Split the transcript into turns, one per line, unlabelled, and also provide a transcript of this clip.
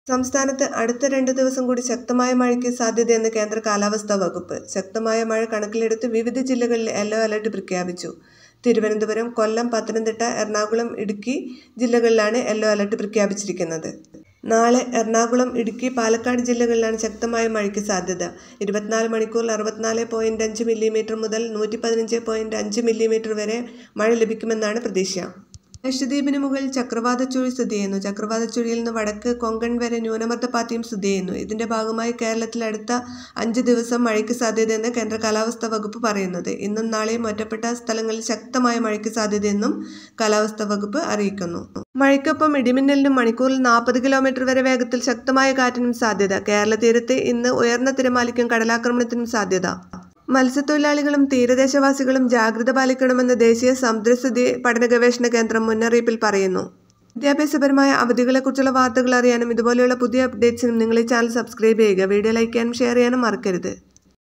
സംസ്ഥാനത്ത് അടുത്ത 2 ദിവസം കൂടി ശക്തമായ മഴയ്ക്ക് സാധ്യതയെന്ന് കേന്ദ്ര കാലാവസ്ഥാ വകുപ്പ്. ശക്തമായ മഴ കണക്കിലെടുത്ത് വിവിധ ജില്ലകളിൽ യെല്ലോ അലർട്ട് പ്രഖ്യാപിച്ചു. തിരുവനന്തപുരം, കൊല്ലം, പത്തനംതിട്ട, എറണാകുളം, ഇടുക്കി ജില്ലകളിലാണ് യെല്ലോ അലർട്ട് പ്രഖ്യാപിച്ചിരിക്കുന്നത്. നാളെ എറണാകുളം, ഇടുക്കി, പാലക്കാട് ജില്ലകളിലാണ് ശക്തമായ മഴയ്ക്ക് സാധ്യത. 24 മണിക്കൂറിൽ 64.5 മില്ലിമീറ്റർ മുതൽ 115.5 മില്ലിമീറ്റർ വരെ മഴ ലഭിക്കുമെന്നാണ് പ്രതീക്ഷ. ലക്ഷദ്വീപിന് മുകളിൽ ചക്രവാത ചുഴി സ്ഥിതി ചെയ്യുന്നു. ചക്രവാത ചുഴിയിൽ നിന്ന് വടക്ക് കൊങ്കൺ വരെ ന്യൂനമർദ്ദപാത്തിയും സ്ഥിതി ചെയ്യുന്നു. ഇതിന്റെ ഭാഗമായി കേരളത്തിൽ അടുത്ത 5 ദിവസം മഴയ്ക്ക് സാധ്യതയെന്ന് കേന്ദ്ര കാലാവസ്ഥാ വകുപ്പ് പറയുന്നത്. ഇന്നും നാളെയും ഒറ്റപ്പെട്ട സ്ഥലങ്ങളിൽ ശക്തമായ മഴയ്ക്ക് സാധ്യതയെന്നും കാലാവസ്ഥാ വകുപ്പ് അറിയിക്കുന്നു. മഴയ്ക്കൊപ്പം ഇടിമിന്നലിനും മണിക്കൂറിൽ 40 കിലോമീറ്റർ വരെ വേഗത്തിൽ ശക്തമായ കാറ്റിനും സാധ്യത. കേരള തീരത്ത് ഇന്ന് ഉയർന്ന തിരമാലയ്ക്കും കടലാക്രമണത്തിനും സാധ്യത. മത്സ്യത്തൊഴിലാളികളും തീരദേശവാസികളും ജാഗ്രത പാലിക്കണമെന്ന് ദേശീയ സമുദ്രസ്ഥിതി പഠന ഗവേഷണ കേന്ദ്രം മുന്നറിയിപ്പിൽ പറയുന്നു. വിദ്യാഭ്യാസപരമായ അവധികളെക്കുറിച്ചുള്ള വാർത്തകൾ അറിയാനും ഇതുപോലെയുള്ള പുതിയ അപ്ഡേറ്റ്സിനും നിങ്ങൾ ഈ ചാനൽ സബ്സ്ക്രൈബ് ചെയ്യുക. വീഡിയോ ലൈക്ക് ചെയ്യാനും ഷെയർ ചെയ്യാനും മറക്കരുത്.